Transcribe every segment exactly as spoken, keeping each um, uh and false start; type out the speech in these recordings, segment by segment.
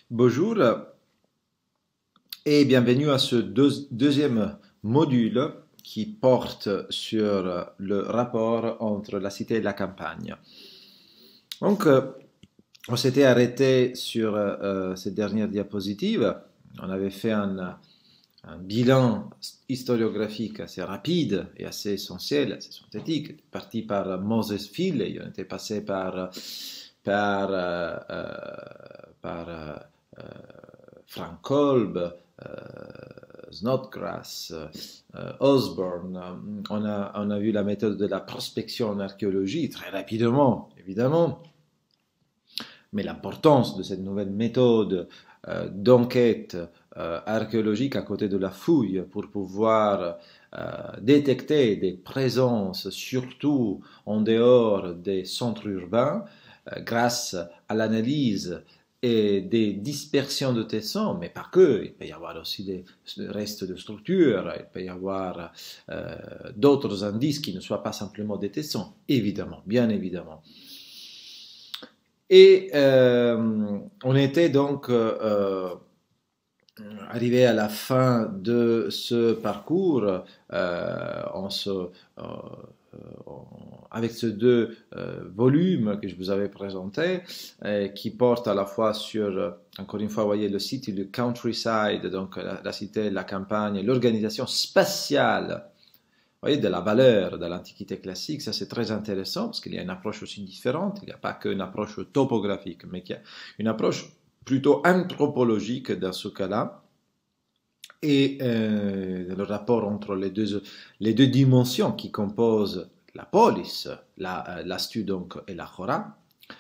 Bonjour et bienvenue à ce deux- deuxième module qui porte sur le rapport entre la cité et la campagne. Donc, euh, on s'était arrêté sur euh, cette dernière diapositive. On avait fait un, un bilan historiographique assez rapide et assez essentiel, assez synthétique, parti par Moses Finley. On était passé par, par, euh, euh, par euh, euh, Frank Kolb, euh, Snodgrass, euh, Osborne. On a, on a vu la méthode de la prospection en archéologie très rapidement, évidemment. Mais l'importance de cette nouvelle méthode euh, d'enquête euh, archéologique à côté de la fouille pour pouvoir euh, détecter des présences, surtout en dehors des centres urbains, euh, grâce à l'analyse et des dispersions de tessons, mais pas que, il peut y avoir aussi des restes de structures, il peut y avoir euh, d'autres indices qui ne soient pas simplement des tessons, évidemment, bien évidemment. Et euh, on était donc euh, arrivé à la fin de ce parcours euh, en se, euh, avec ces deux euh, volumes que je vous avais présentés, euh, qui portent à la fois sur, encore une fois, vous voyez le site, le countryside, donc la, la cité, la campagne, l'organisation spatiale, vous voyez, de la valeur de l'Antiquité classique. Ça, c'est très intéressant parce qu'il y a une approche aussi différente. Il n'y a pas qu'une approche topographique, mais qu'il y a une approche plutôt anthropologique dans ce cas-là. Et euh, le rapport entre les deux, les deux dimensions qui composent la polis, la, l'astu donc et la chora.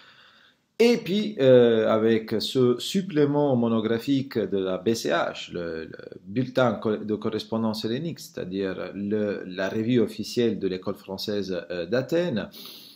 Et puis, euh, avec ce supplément monographique de la B C H, le, le bulletin de correspondance hellénique, c'est-à-dire le, la revue officielle de l'école française euh, d'Athènes,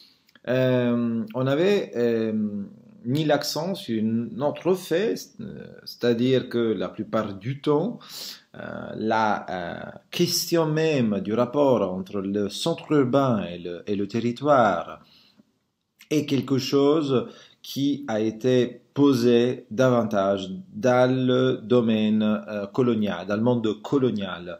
euh, on avait euh, mis l'accent sur un autre fait, c'est-à-dire que la plupart du temps, euh, la euh, question même du rapport entre le centre urbain et le, et le territoire est quelque chose qui a été posé davantage dans le domaine euh, colonial, dans le monde colonial,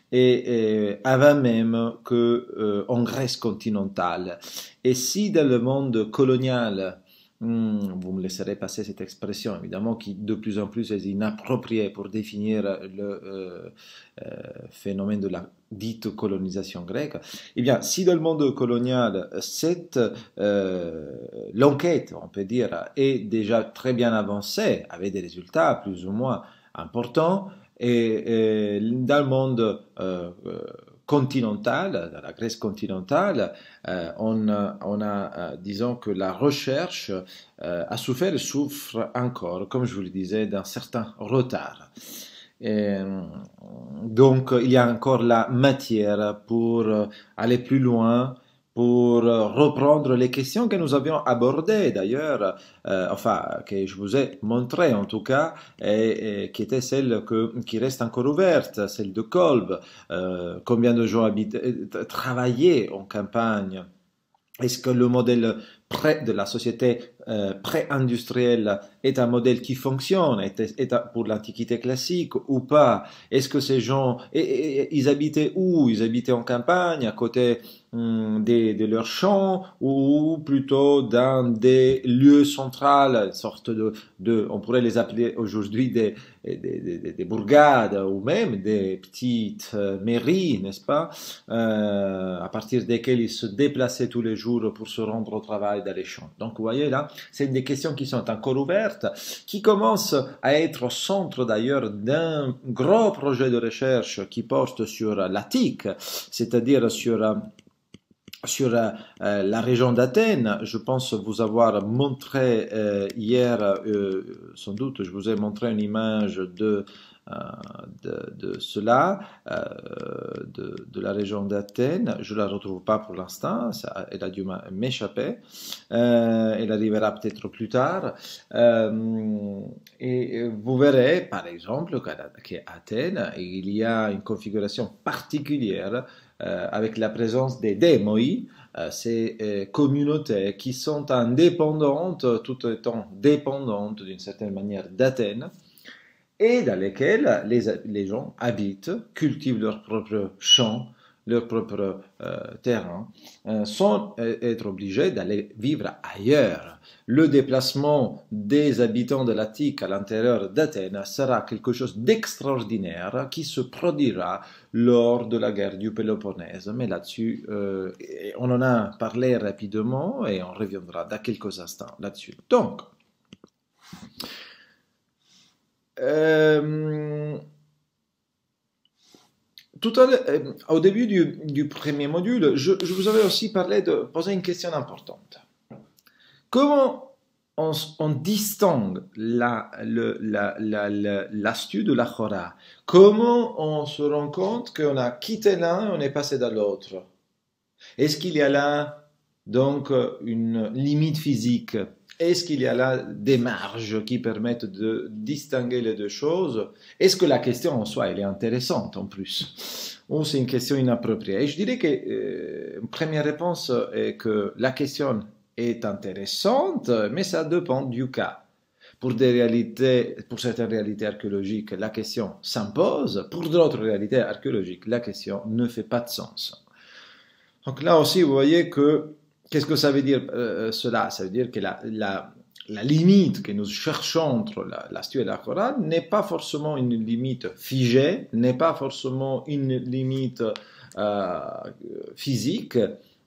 et, et avant même que euh, en Grèce continentale. Et si dans le monde colonial, hum, vous me laisserez passer cette expression, évidemment, qui de plus en plus est inappropriée pour définir le euh, euh, phénomène de la dite colonisation grecque, eh bien, si dans le monde colonial, cette euh, l'enquête, on peut dire, est déjà très bien avancée, avec des résultats plus ou moins importants, et, et dans le monde euh, continental, dans la Grèce continentale, euh, on, on a, euh, disons que la recherche euh, a souffert et souffre encore, comme je vous le disais, d'un certain retard. Et donc, il y a encore la matière pour aller plus loin, pour reprendre les questions que nous avions abordées d'ailleurs, euh, enfin, que je vous ai montrées en tout cas, et, et qui étaient celles que, qui restent encore ouvertes, celle de Kolb. Euh, combien de gens habitent, travaillaient en campagne? Est-ce que le modèle pré de la société euh, pré-industrielle est un modèle qui fonctionne, est, est pour l'Antiquité classique ou pas? Est-ce que ces gens, et, et, et, ils habitaient où? Ils habitaient en campagne, à côté hum, des, de leurs champs, ou plutôt dans des lieux centrales, une sorte de, de on pourrait les appeler aujourd'hui des, des, des, des bourgades ou même des petites euh, mairies, n'est-ce pas? Euh, à partir desquelles ils se déplaçaient tous les jours pour se rendre au travail dans les champs. Donc vous voyez là, c'est des questions qui sont encore ouvertes, qui commencent à être au centre d'ailleurs d'un gros projet de recherche qui porte sur l'Attique, c'est-à-dire sur sur euh, la région d'Athènes. Je pense vous avoir montré euh, hier, euh, sans doute, je vous ai montré une image de de, de cela, euh, de, de la région d'Athènes. Je ne la retrouve pas pour l'instant, elle a dû m'échapper. Euh, elle arrivera peut-être plus tard. Euh, et vous verrez, par exemple, qu'à Athènes, il y a une configuration particulière euh, avec la présence des démoi, euh, ces euh, communautés qui sont indépendantes, tout étant dépendantes d'une certaine manière d'Athènes, et dans lesquelles les, les gens habitent, cultivent leurs propres champs, leur propre euh, terrain, euh, sans euh, être obligés d'aller vivre ailleurs. Le déplacement des habitants de l'Attique à l'intérieur d'Athènes sera quelque chose d'extraordinaire qui se produira lors de la guerre du Péloponnèse. Mais là-dessus, euh, on en a parlé rapidement et on reviendra dans quelques instants là-dessus. Donc, euh, Tout à euh, au début du, du premier module, je, je, vous avais aussi parlé de poser une question importante. Comment on, on distingue la, le, la, la, la, l'astuce de la chora? Comment on se rend compte qu'on a quitté l'un et on est passé dans l'autre? Est-ce qu'il y a là donc une limite physique? Est-ce qu'il y a là des marges qui permettent de distinguer les deux choses? Est-ce que la question en soi, elle est intéressante en plus? Ou c'est une question inappropriée? Et je dirais que euh, une première réponse est que la question est intéressante, mais ça dépend du cas. Pour des réalités, pour certaines réalités archéologiques, la question s'impose. Pour d'autres réalités archéologiques, la question ne fait pas de sens. Donc là aussi, vous voyez que qu'est-ce que ça veut dire euh, cela? Ça veut dire que la, la, la limite que nous cherchons entre la, la statue et la chorale n'est pas forcément une limite figée, n'est pas forcément une limite euh, physique.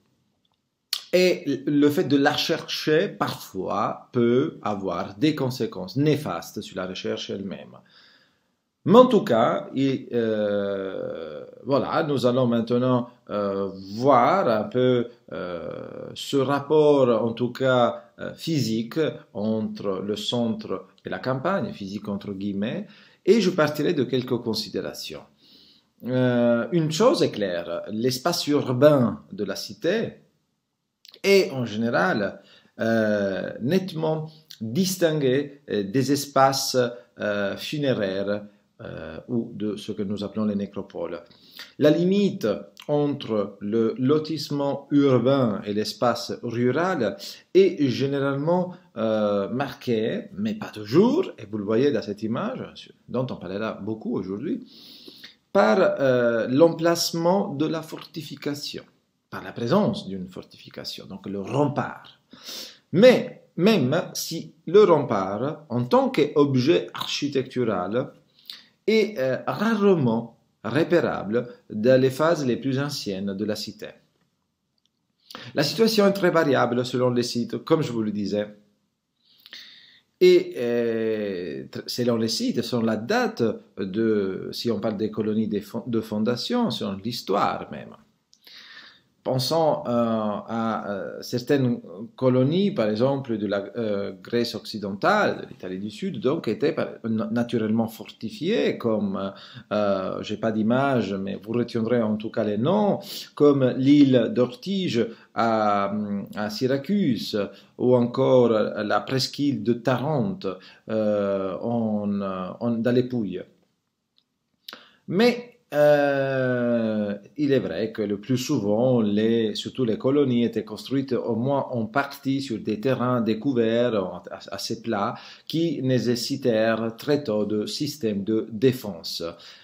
Et le fait de la chercher, parfois, peut avoir des conséquences néfastes sur la recherche elle-même. Mais en tout cas, et, euh, voilà, nous allons maintenant euh, voir un peu euh, ce rapport, en tout cas euh, physique, entre le centre et la campagne, physique entre guillemets, et je partirai de quelques considérations. Euh, une chose est claire, l'espace urbain de la cité est en général euh, nettement distingué des espaces euh, funéraires Euh, ou de ce que nous appelons les nécropoles. La limite entre le lotissement urbain et l'espace rural est généralement euh, marquée, mais pas toujours, et vous le voyez dans cette image, dont on parlera beaucoup aujourd'hui, par euh, l'emplacement de la fortification, par la présence d'une fortification, donc le rempart. Mais même si le rempart, en tant qu'objet architectural, est euh, rarement repérable dans les phases les plus anciennes de la cité. La situation est très variable selon les sites, comme je vous le disais. Et euh, selon les sites, selon la date de, si on parle des colonies de fondation, selon l'histoire même. Pensons euh, à euh, certaines colonies, par exemple de la euh, Grèce occidentale, de l'Italie du Sud, donc étaient naturellement fortifiées, comme, euh, j'ai pas d'image, mais vous retiendrez en tout cas les noms, comme l'île d'Ortige à, à Syracuse, ou encore la presqu'île de Tarente euh, en, en, dans les Pouilles. Mais Euh, il est vrai que le plus souvent, les, surtout les colonies étaient construites au moins en partie sur des terrains découverts assez plats qui nécessitèrent très tôt de systèmes de défense.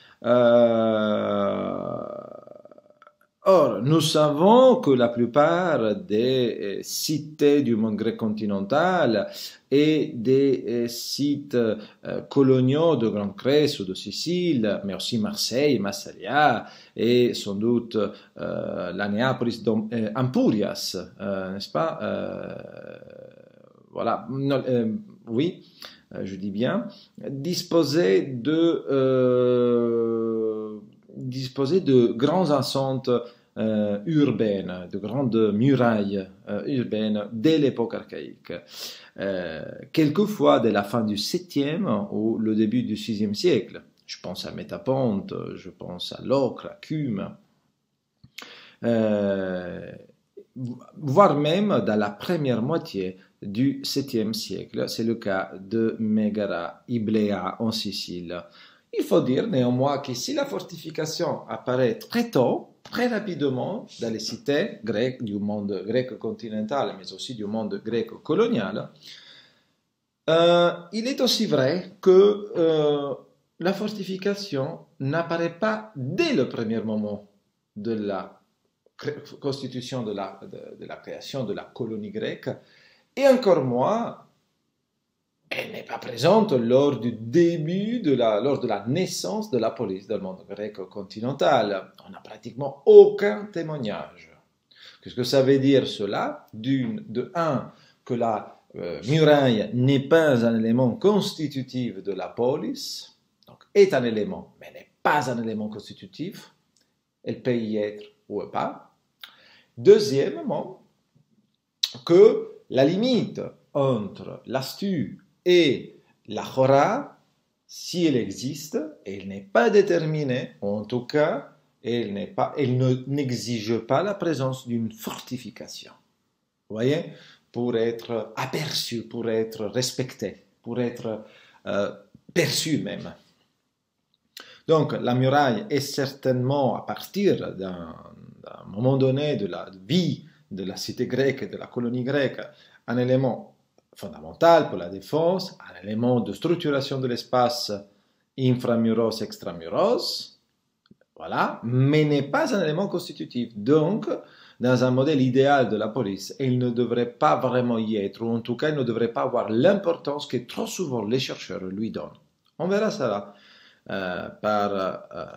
Euh, Or, nous savons que la plupart des cités du monde grec continental et des sites coloniaux de Grande Grèce ou de Sicile, mais aussi Marseille, Massalia et sans doute euh, la Néapolis d'Ampurias, euh, n'est-ce pas euh, Voilà, non, euh, oui, je dis bien, disposaient de... Euh, disposer de grandes enceintes euh, urbaines, de grandes murailles euh, urbaines dès l'époque archaïque. Euh, quelquefois dès la fin du septième ou le début du sixième siècle. Je pense à Métaponte, je pense à Locre, à Cume. Euh, voire même dans la première moitié du septième siècle. C'est le cas de Mégara Iblea en Sicile. Il faut dire néanmoins que si la fortification apparaît très tôt, très rapidement dans les cités grecques du monde grec continental, mais aussi du monde grec colonial. Euh, il est aussi vrai que euh, la fortification n'apparaît pas dès le premier moment de la constitution de la, de, de la création de la colonie grecque, et encore moins, elle n'est pas présente lors du début, de la, lors de la naissance de la police dans le monde grec continental. On n'a pratiquement aucun témoignage. Qu'est-ce que ça veut dire cela? D'une, de un, que la euh, muraille n'est pas un élément constitutif de la police, donc est un élément, mais n'est pas un élément constitutif. Elle peut y être ou pas. Deuxièmement, que la limite entre l'astu et la chora, si elle existe, elle n'est pas déterminée, en tout cas, elle, n'est pas, elle ne, n'exige pas la présence d'une fortification. Vous voyez? Pour être aperçue, pour être respectée, pour être euh, perçue même. Donc, la muraille est certainement, à partir d'un, d'un moment donné de la vie de la cité grecque et de la colonie grecque, un élément fondamental pour la défense, un élément de structuration de l'espace inframuros, extramuros, voilà, mais n'est pas un élément constitutif. Donc, dans un modèle idéal de la police, il ne devrait pas vraiment y être, ou en tout cas, il ne devrait pas avoir l'importance que trop souvent les chercheurs lui donnent. On verra ça euh, par, euh,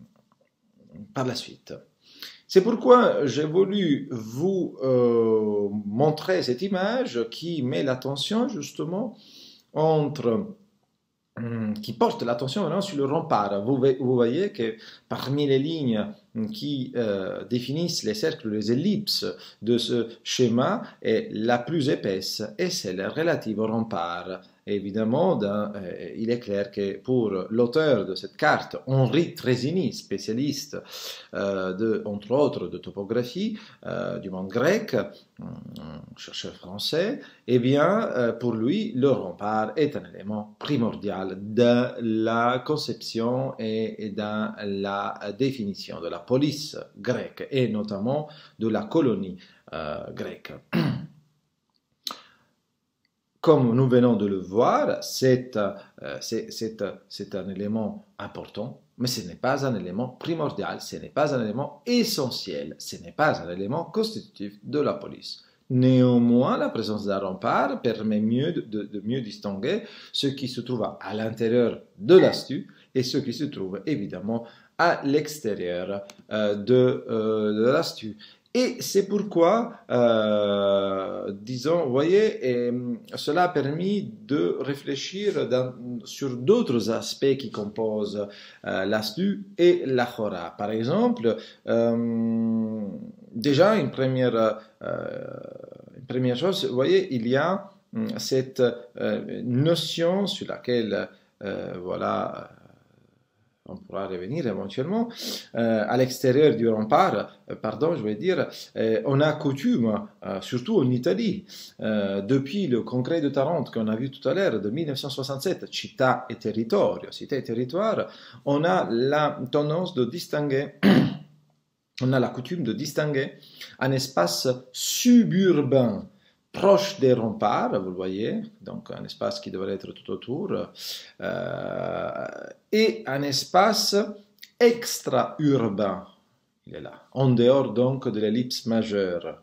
par la suite. C'est pourquoi j'ai voulu vous euh, montrer cette image qui met l'attention justement entre, hum, qui porte l'attention vraiment sur le rempart. Vous, vous voyez que parmi les lignes qui euh, définissent les cercles, les ellipses de ce schéma, est la plus épaisse et celle relative au rempart. Évidemment, dans, euh, il est clair que pour l'auteur de cette carte, Henri Trésini, spécialiste, euh, de, entre autres, de topographie euh, du monde grec, chercheur français, eh bien, euh, pour lui, le rempart est un élément primordial dans la conception et, et dans la définition de la police grecque, et notamment de la colonie euh, grecque. Comme nous venons de le voir, c'est, euh, c'est, c'est, c'est un élément important, mais ce n'est pas un élément primordial, ce n'est pas un élément essentiel, ce n'est pas un élément constitutif de la police. Néanmoins, la présence d'un rempart permet mieux de, de, de mieux distinguer ce qui se trouve à l'intérieur de l'astu et ce qui se trouve évidemment à l'extérieur euh, de, euh, de l'astu. Et c'est pourquoi, euh, disons, vous voyez, et cela a permis de réfléchir dans, sur d'autres aspects qui composent euh, l'astu et la chora. Par exemple, euh, déjà une première, euh, une première chose, vous voyez, il y a cette euh, notion sur laquelle, euh, voilà, on pourra revenir éventuellement, euh, à l'extérieur du rempart, euh, pardon, je vais dire, euh, on a coutume, euh, surtout en Italie, euh, depuis le congrès de Tarente qu'on a vu tout à l'heure, de mille neuf cent soixante-sept, Città e Territorio, Cité et Territoire, on a la tendance de distinguer, on a la coutume de distinguer un espace suburbain, proche des remparts, vous le voyez, donc un espace qui devrait être tout autour, euh, et un espace extra-urbain, il est là, en dehors donc de l'ellipse majeure,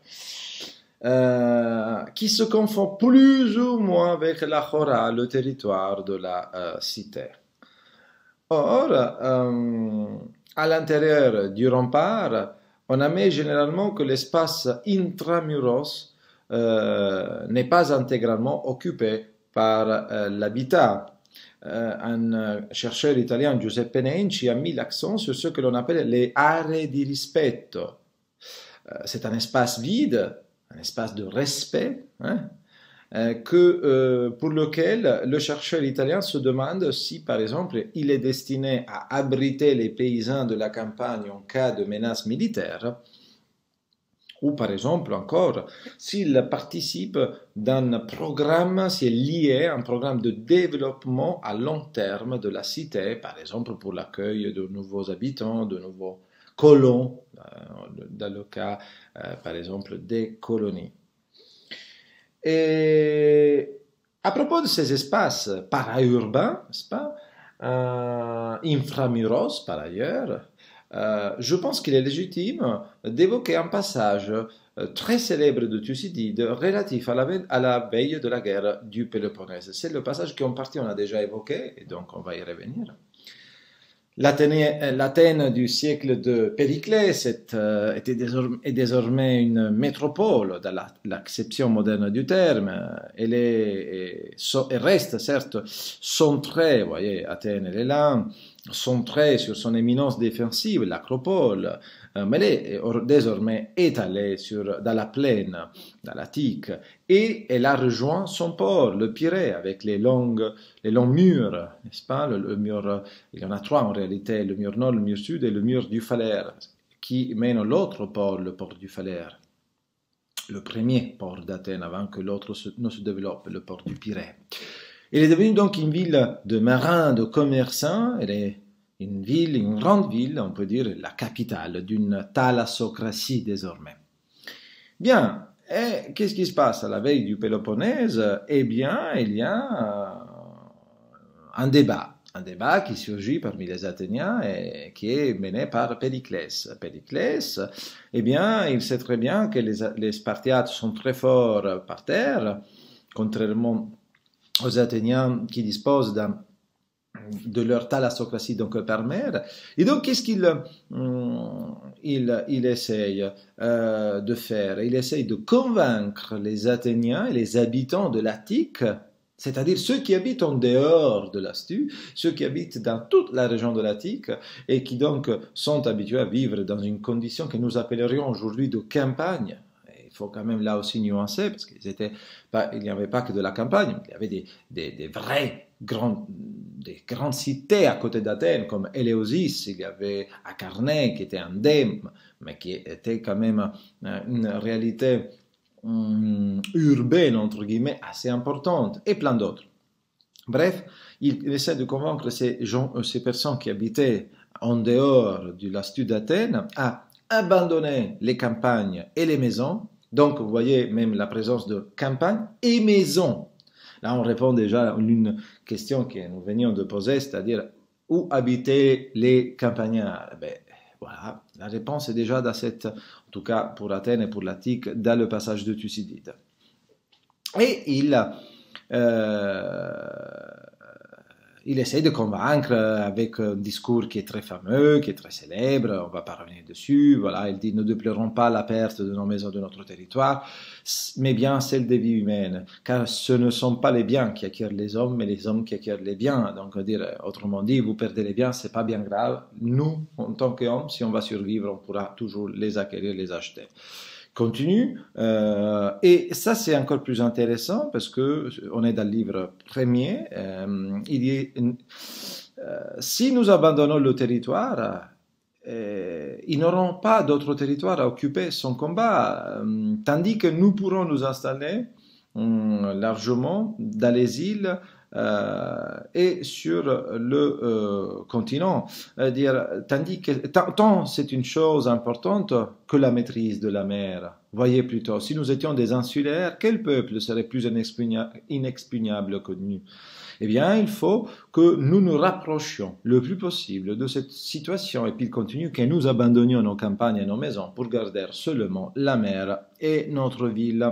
euh, qui se confond plus ou moins avec la chora, le territoire de la euh, cité. Or, euh, à l'intérieur du rempart, on admet généralement que l'espace intramuros Euh, n'est pas intégralement occupé par euh, l'habitat. Euh, un chercheur italien, Giuseppe Nenci, a mis l'accent sur ce que l'on appelle les aree di rispetto. Euh, c'est un espace vide, un espace de respect, hein, euh, que, euh, pour lequel le chercheur italien se demande si, par exemple, il est destiné à abriter les paysans de la campagne en cas de menace militaire, ou par exemple encore, s'il participe d'un programme, s'il est lié à un programme de développement à long terme de la cité, par exemple pour l'accueil de nouveaux habitants, de nouveaux colons, dans le cas, euh, par exemple, des colonies. Et à propos de ces espaces para-urbains, n'est-ce pas, euh, inframuros par ailleurs, euh, je pense qu'il est légitime d'évoquer un passage euh, très célèbre de Thucydide relatif à la, veille, à la veille de la guerre du Péloponnèse. C'est le passage qu'en partie on a déjà évoqué, et donc on va y revenir. L'Athènes du siècle de Périclès est, euh, était désormais, est désormais une métropole dans l'acception moderne du terme. Elle, est, elle reste certes centrée, vous voyez, Athènes elle est là, centrée sur son éminence défensive, l'acropole, mais elle est désormais étalée sur, dans la plaine, dans l'Attique, et elle a rejoint son port, le Pirée, avec les, longues, les longs murs, n'est-ce pas, le, le mur, il y en a trois en réalité, le mur nord, le mur sud et le mur du Phalère, qui mène à l'autre port, le port du Phalère, le premier port d'Athènes avant que l'autre ne se développe, le port du Pirée. Elle est devenue donc une ville de marins, de commerçants, elle est une ville, une grande ville, on peut dire la capitale d'une thalassocratie désormais. Bien, et qu'est-ce qui se passe à la veille du Péloponnèse? Eh bien, il y a un débat, un débat qui surgit parmi les Athéniens et qui est mené par Périclès. Périclès, eh bien, il sait très bien que les, les Spartiates sont très forts par terre, contrairement aux Athéniens qui disposent d'un de leur thalassocratie, donc par mer. Et donc, qu'est-ce qu'il euh, il, il essaye euh, de faire? Il essaye de convaincre les Athéniens et les habitants de l'Attique, c'est-à-dire ceux qui habitent en dehors de l'Astu, ceux qui habitent dans toute la région de l'Attique et qui donc sont habitués à vivre dans une condition que nous appellerions aujourd'hui de campagne. Il faut quand même là aussi nuancer, parce qu'il n'y avait pas que de la campagne, il y avait des, des, des vraies grandes, des grandes cités à côté d'Athènes, comme Éleusis, il y avait Acarnée, qui était un dème, mais qui était quand même une réalité um, urbaine, entre guillemets, assez importante, et plein d'autres. Bref, il essaie de convaincre ces, gens, ces personnes qui habitaient en dehors de l'Astu d'Athènes à abandonner les campagnes et les maisons. Donc, vous voyez même la présence de campagne et maison. Là, on répond déjà à une question que nous venions de poser, c'est-à-dire où habitaient les campagnards? Ben, voilà, la réponse est déjà dans cette, en tout cas pour Athènes et pour l'Attique, dans le passage de Thucydide. Et il, euh, il essaie de convaincre avec un discours qui est très fameux, qui est très célèbre, on ne va pas revenir dessus, voilà, il dit « Ne déplorons pas la perte de nos maisons, de notre territoire, mais bien celle des vies humaines, car ce ne sont pas les biens qui acquièrent les hommes, mais les hommes qui acquièrent les biens. » Donc, dire, autrement dit, vous perdez les biens, c'est pas bien grave. Nous, en tant qu'hommes, si on va survivre, on pourra toujours les acquérir, les acheter. Continue, euh, et ça c'est encore plus intéressant parce que on est dans le livre premier. Euh, il dit euh, si nous abandonnons le territoire, euh, ils n'auront pas d'autre territoire à occuper son combat, euh, tandis que nous pourrons nous installer euh, largement dans les îles euh, et sur le euh, continent. Euh, dire, tandis que tant c'est une chose importante que la maîtrise de la mer. Voyez plutôt, si nous étions des insulaires, quel peuple serait plus inexpugnable que nous? Eh bien, il faut que nous nous rapprochions le plus possible de cette situation, et puis il continue, que nous abandonnions nos campagnes et nos maisons pour garder seulement la mer et notre ville.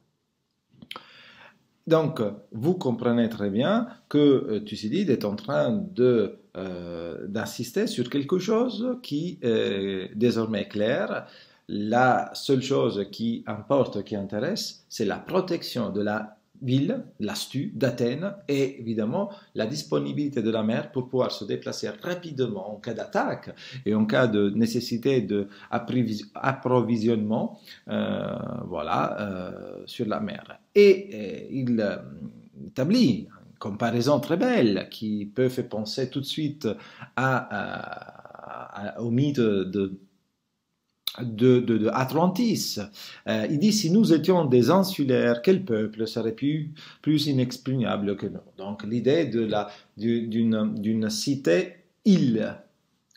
Donc, vous comprenez très bien que euh, Thucydide est en train de, euh, d'insister sur quelque chose qui est désormais clair. La seule chose qui importe, qui intéresse, c'est la protection de la ville, l'Astu d'Athènes, et évidemment la disponibilité de la mer pour pouvoir se déplacer rapidement en cas d'attaque et en cas de nécessité d'approvisionnement euh, voilà, euh, sur la mer. Et, et il euh, établit une comparaison très belle qui peut faire penser tout de suite à, à, à, au mythe de De, de, de Atlantis. Euh, il dit, si nous étions des insulaires, quel peuple serait plus, plus inexpugnable que nous? Donc l'idée de la, d'une, d'une cité-île,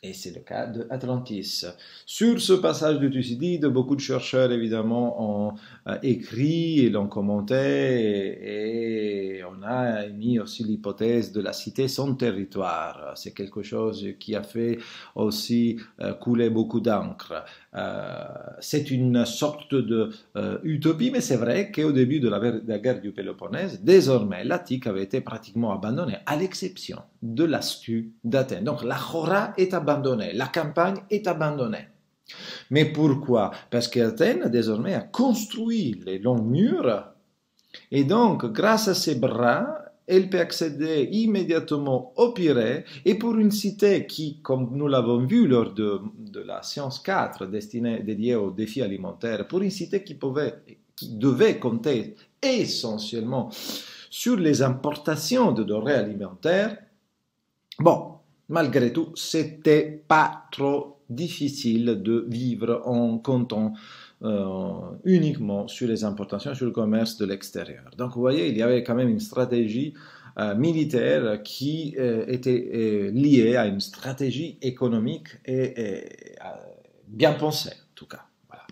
Et c'est le cas d'Atlantis. Sur ce passage de Thucydide, beaucoup de chercheurs, évidemment, ont euh, écrit et l'ont commenté, et, et on a émis aussi l'hypothèse de la cité sans territoire. C'est quelque chose qui a fait aussi euh, couler beaucoup d'encre. Euh, c'est une sorte de euh, utopie, mais c'est vrai qu'au début de la, de la guerre du Péloponnèse, désormais, l'Attique avait été pratiquement abandonnée, à l'exception de l'Astu d'Athènes. Donc la Chora est abandonnée, la campagne est abandonnée. Mais pourquoi? Parce qu'Athènes, désormais, a construit les longs murs, et donc, grâce à ses bras, elle peut accéder immédiatement au Pirée, et pour une cité qui, comme nous l'avons vu lors de, de la science quatre, destinée, dédiée aux défis alimentaires, pour une cité qui, pouvait, qui devait compter essentiellement sur les importations de denrées alimentaires, bon, malgré tout, c'était pas trop difficile de vivre en comptant euh, uniquement sur les importations, sur le commerce de l'extérieur. Donc, vous voyez, il y avait quand même une stratégie euh, militaire qui euh, était euh, liée à une stratégie économique et, et euh, bien pensée, en tout cas. Voilà.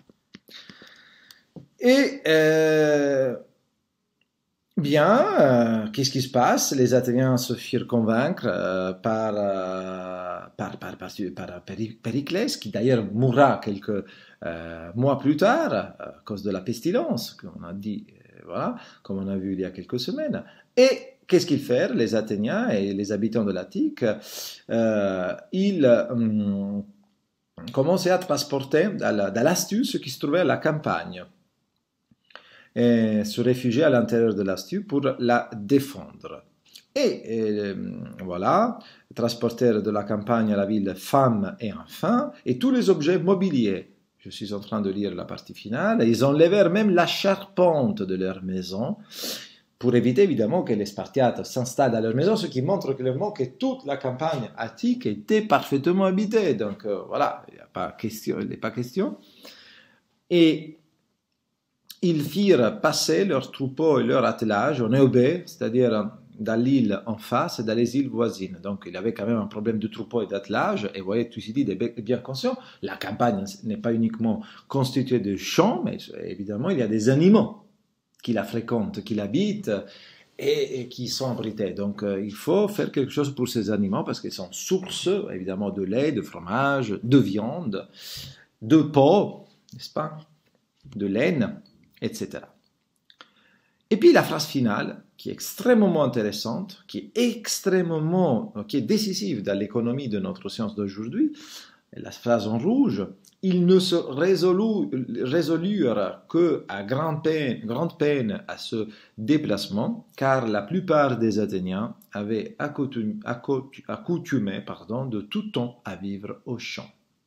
Et euh, bien, euh, qu'est-ce qui se passe? Les Athéniens se firent convaincre euh, par, euh, par, par, par, par Périclès, qui d'ailleurs mourra quelques euh, mois plus tard à cause de la pestilence, qu'on a dit, voilà, comme on a vu il y a quelques semaines. Et qu'est-ce qu'ils firent, les Athéniens et les habitants de l'Attique? euh, Ils hum, commençaient à transporter dans l'Astuce ce qui se trouvait à la campagne, et se réfugier à l'intérieur de l'Astuce pour la défendre. Et, et voilà, transportèrent de la campagne à la ville femmes et enfants, et tous les objets mobiliers. Je suis en train de lire la partie finale. Ils enlevèrent même la charpente de leur maison, pour éviter évidemment que les Spartiates s'installent dans leur maison, ce qui montre clairement que toute la campagne attique était parfaitement habitée. Donc euh, voilà, il n'y a pas question, il n'est pas question. Et ils firent passer leurs troupeaux et leurs attelages en Eubée, c'est-à-dire dans l'île en face et dans les îles voisines. Donc il y avait quand même un problème de troupeaux et d'attelage, et vous voyez, Thucydide est bien conscient, la campagne n'est pas uniquement constituée de champs, mais évidemment il y a des animaux qui la fréquentent, qui l'habitent, et, et qui sont abrités. Donc euh, il faut faire quelque chose pour ces animaux, parce qu'ils sont source évidemment de lait, de fromage, de viande, de peau, n'est-ce pas, de laine, et cetera. Et puis la phrase finale, qui est extrêmement intéressante, qui est extrêmement, qui est décisive dans l'économie de notre science d'aujourd'hui, la phrase en rouge, ils ne se résolurent qu'à grande peine, grande peine à ce déplacement, car la plupart des Athéniens avaient accoutumé, accoutumé pardon, de tout temps à vivre au champ.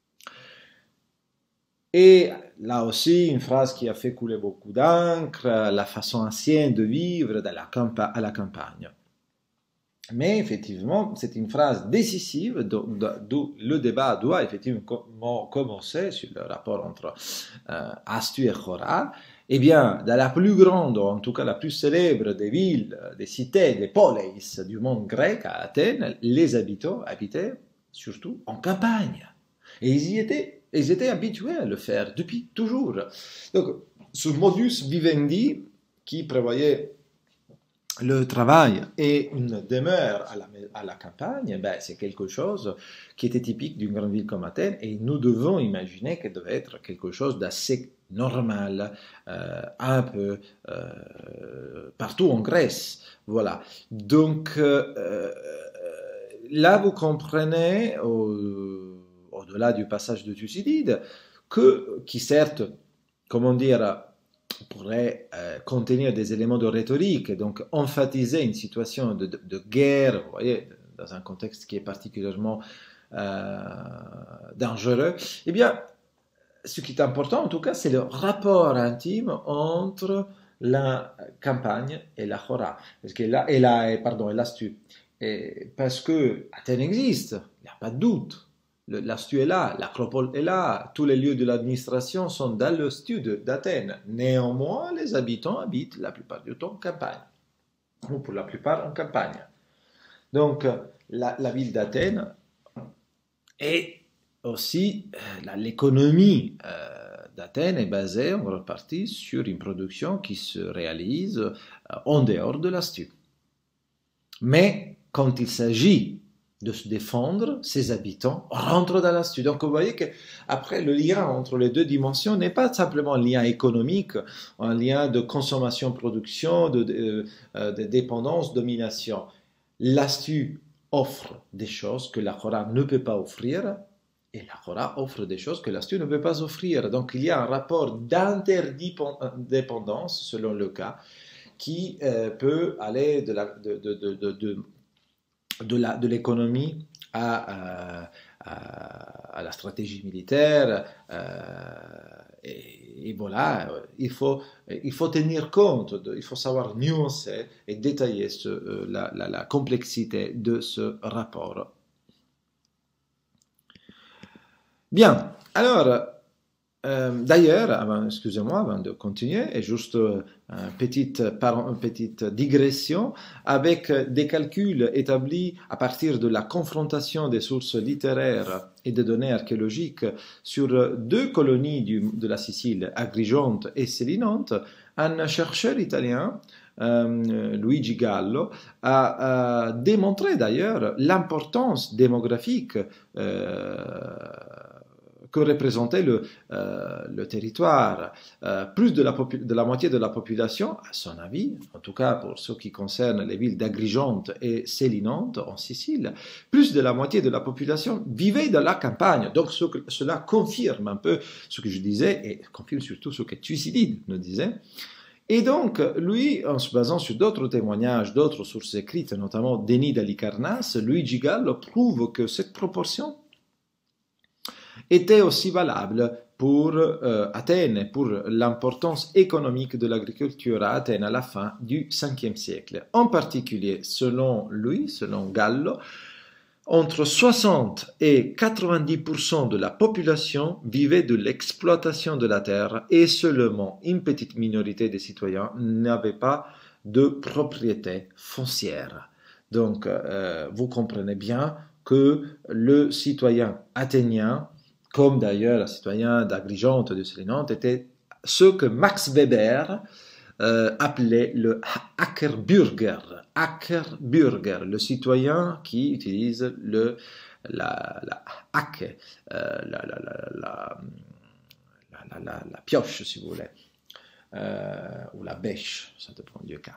Et là aussi, une phrase qui a fait couler beaucoup d'encre, la façon ancienne de vivre dans la campa- à la campagne. Mais effectivement, c'est une phrase décisive d'où le débat doit effectivement commencer sur le rapport entre euh, Astu et Chora. Eh bien, dans la plus grande, ou en tout cas la plus célèbre des villes, des cités, des polis du monde grec, à Athènes, les habitants habitaient surtout en campagne. Et ils y étaient. Ils étaient habitués à le faire depuis toujours. Donc, ce modus vivendi qui prévoyait le travail et une demeure à la, à la campagne, ben, c'est quelque chose qui était typique d'une grande ville comme Athènes, et nous devons imaginer qu'elle devait être quelque chose d'assez normal, euh, un peu euh, partout en Grèce. Voilà. Donc, euh, là, vous comprenez... Euh, au-delà du passage de Thucydide, que, qui certes, comment dire, pourrait euh, contenir des éléments de rhétorique, et donc emphatiser une situation de, de, de guerre, vous voyez, dans un contexte qui est particulièrement euh, dangereux, eh bien, ce qui est important, en tout cas, c'est le rapport intime entre la campagne et la chora, parce que là, et la, pardon, et l'Astu, et parce que Athènes existe, il n'y a pas de doute. L'Astu est là, l'Acropole est là, tous les lieux de l'administration sont dans l'Astu d'Athènes. Néanmoins, les habitants habitent la plupart du temps en campagne, ou pour la plupart en campagne. Donc, la, la ville d'Athènes Et aussi, l'économie euh, d'Athènes est basée en grande partie sur une production qui se réalise euh, en dehors de l'astu. Mais quand il s'agit de se défendre, ses habitants rentrent dans l'astu. Donc vous voyez qu'après, le lien entre les deux dimensions n'est pas simplement un lien économique, un lien de consommation-production, de, de, de dépendance-domination. L'astu offre des choses que la Chora ne peut pas offrir, et la Chora offre des choses que l'astu ne peut pas offrir. Donc il y a un rapport d'interdépendance, selon le cas, qui euh, peut aller de la, de, de, de, de, de, de, la, de l'économie à, à, à, à la stratégie militaire. Euh, et, et voilà, il faut, il faut tenir compte, de, il faut savoir nuancer et détailler ce, euh, la, la, la complexité de ce rapport. Bien, alors, euh, d'ailleurs, excusez-moi, avant de continuer, et juste euh, une, petite, une petite digression, avec des calculs établis à partir de la confrontation des sources littéraires et des données archéologiques sur deux colonies du, de la Sicile, Agrigente et Selinonte, un chercheur italien, euh, Luigi Gallo, a, a démontré d'ailleurs l'importance démographique euh, que représentait le, euh, le territoire. Euh, plus de la, de la moitié de la population, à son avis, en tout cas pour ce qui concerne les villes d'Agrigente et Selinonte en Sicile, plus de la moitié de la population vivait dans la campagne. Donc ce que, cela confirme un peu ce que je disais et confirme surtout ce que Thucydide nous disait. Et donc, lui, en se basant sur d'autres témoignages, d'autres sources écrites, notamment Denis d'Halicarnasse, Luigi Gallo prouve que cette proportion était aussi valable pour euh, Athènes, pour l'importance économique de l'agriculture à Athènes à la fin du cinquième siècle. En particulier, selon lui, selon Gallo, entre soixante et quatre-vingt-dix pour cent de la population vivait de l'exploitation de la terre et seulement une petite minorité des citoyens n'avait pas de propriété foncière. Donc, euh, vous comprenez bien que le citoyen athénien, comme d'ailleurs le citoyen d'Agrigente, de Selinonte, était ce que Max Weber euh, appelait le Ackerbürger. Ackerbürger, le citoyen qui utilise le, la, la hacke, euh, la, la, la, la, la, la, la pioche, si vous voulez, euh, ou la bêche, ça dépend du cas.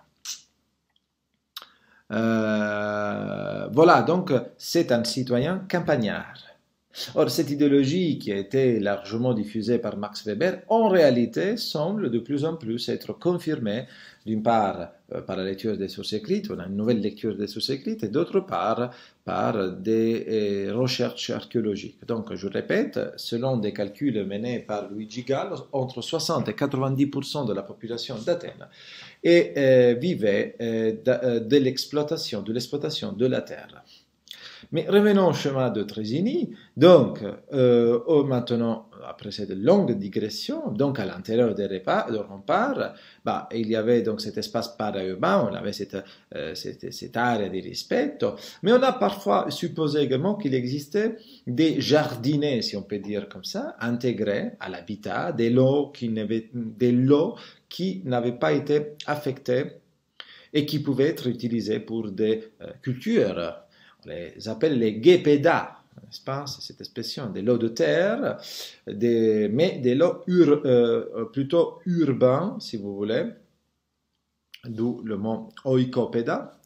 Euh, voilà, donc c'est un citoyen campagnard. Or, cette idéologie qui a été largement diffusée par Max Weber, en réalité, semble de plus en plus être confirmée, d'une part euh, par la lecture des sources écrites, on a une nouvelle lecture des sources écrites, et d'autre part par des euh, recherches archéologiques. Donc, je répète, selon des calculs menés par Luigi Gallo, entre soixante et quatre-vingt-dix pour cent de la population d'Athènes et, euh, vivait euh, de, de l'exploitation, de l'exploitation de la terre. Mais revenons au chemin de Trésini. Donc, euh, oh, maintenant, après cette longue digression, donc à l'intérieur des remparts, bah, il y avait donc cet espace para-urbain, on avait cette, euh, cette, cette area di rispetto, mais on a parfois supposé également qu'il existait des jardinets, si on peut dire comme ça, intégrés à l'habitat, des lots qui n'avaient, des lots qui n'avaient pas été affectés et qui pouvaient être utilisés pour des euh, cultures. On les appelle les guépédas, n'est-ce pas? C'est cette expression, des lots de terre, des, mais des lots ur, euh, plutôt urbains, si vous voulez, d'où le mot oikopéda,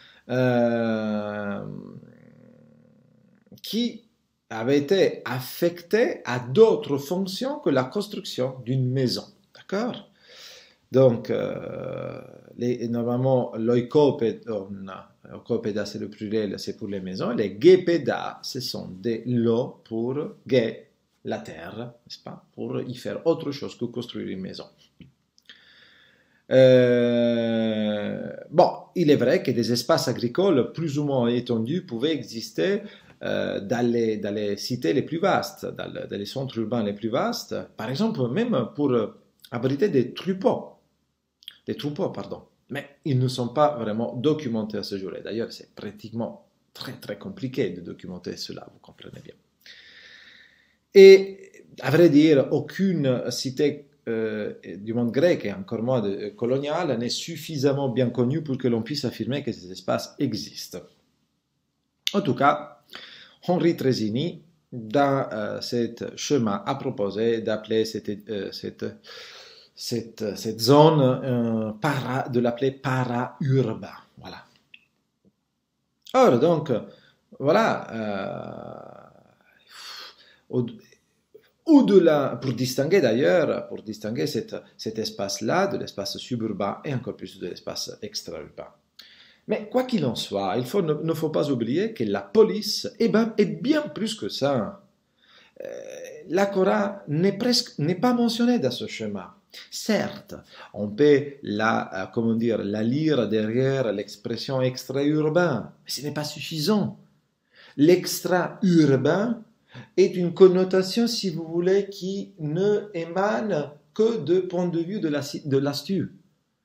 euh, qui avait été affectés à d'autres fonctions que la construction d'une maison. D'accord? Donc, euh, les, normalement, l'oikopéda, Oikopéda, c'est le pluriel, c'est pour les maisons. Les guépédas, ce sont des lots pour gué, la terre, n'est-ce pas? Pour y faire autre chose que construire une maison. Euh, bon, il est vrai que des espaces agricoles plus ou moins étendus pouvaient exister euh, dans, les, dans les cités les plus vastes, dans, le, dans les centres urbains les plus vastes. Par exemple, même pour abriter des troupeaux. Des troupeaux, pardon. Mais ils ne sont pas vraiment documentés à ce jour. Et d'ailleurs, c'est pratiquement très très compliqué de documenter cela, vous comprenez bien. Et à vrai dire, aucune cité euh, du monde grec, et encore moins de, colonial, n'est suffisamment bien connue pour que l'on puisse affirmer que ces espaces existent. En tout cas, Henri Trézini, dans euh, ce chemin, a proposé d'appeler cette, euh, cette, cette, cette zone euh, para, de l'appeler para-urbain. Voilà. Or, donc, voilà, euh, au-delà, pour distinguer d'ailleurs, pour distinguer cet, cet espace-là de l'espace suburbain et encore plus de l'espace extra-urbain. Mais quoi qu'il en soit, il faut, ne, ne faut pas oublier que la police est bien, est bien plus que ça. Euh, la Cora n'est presque n'est pas mentionnée dans ce schéma. Certes, on peut la, comment dire, la lire derrière l'expression extra-urbain, mais ce n'est pas suffisant. L'extra-urbain est une connotation, si vous voulez, qui ne émane que de point de vue de la, de l'astu.